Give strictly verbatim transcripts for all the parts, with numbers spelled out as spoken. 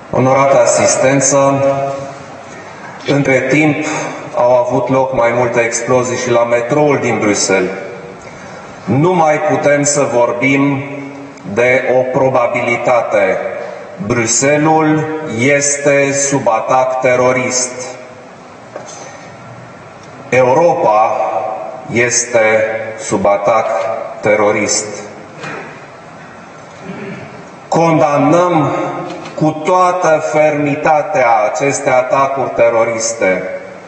Onorată asistență, între timp au avut loc mai multe explozii și la metroul din Bruxelles. Nu mai putem să vorbim de o probabilitate. Bruxelles este sub atac terorist. Europa este sub atac terorist. Condamnăm cu toată fermitatea aceste atacuri teroriste.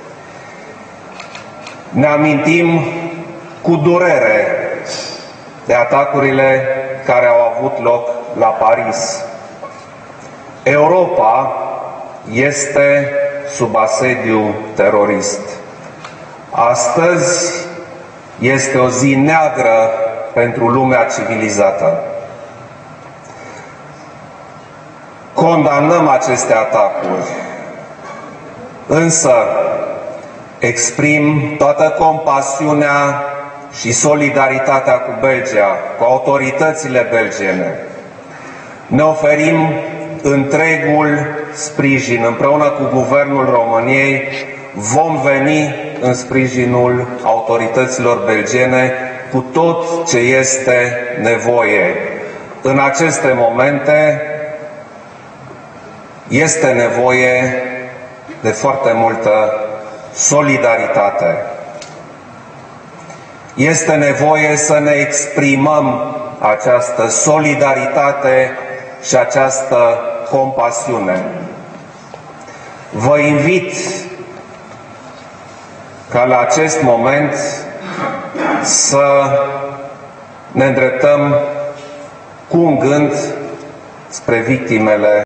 Ne amintim cu durere de atacurile care au avut loc la Paris. Europa este sub asediu terorist. Astăzi este o zi neagră pentru lumea civilizată. Condamnăm aceste atacuri, însă exprim toată compasiunea și solidaritatea cu Belgia, cu autoritățile belgiene. Ne oferim întregul sprijin. Împreună cu Guvernul României vom veni în sprijinul autorităților belgiene cu tot ce este nevoie. În aceste momente este nevoie de foarte multă solidaritate. Este nevoie să ne exprimăm această solidaritate și această compasiune. Vă invit ca la acest moment să ne îndreptăm cu un gând spre victimele